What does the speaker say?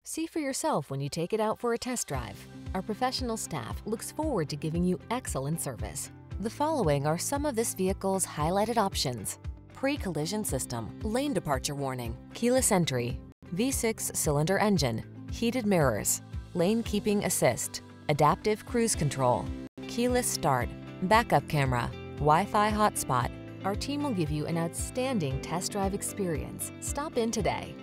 See for yourself when you take it out for a test drive. Our professional staff looks forward to giving you excellent service. The following are some of this vehicle's highlighted options: pre-collision system, lane departure warning, keyless entry, V6 cylinder engine, heated mirrors, lane keeping assist, adaptive cruise control, keyless start, backup camera, Wi-Fi hotspot. Our team will give you an outstanding test drive experience. Stop in today.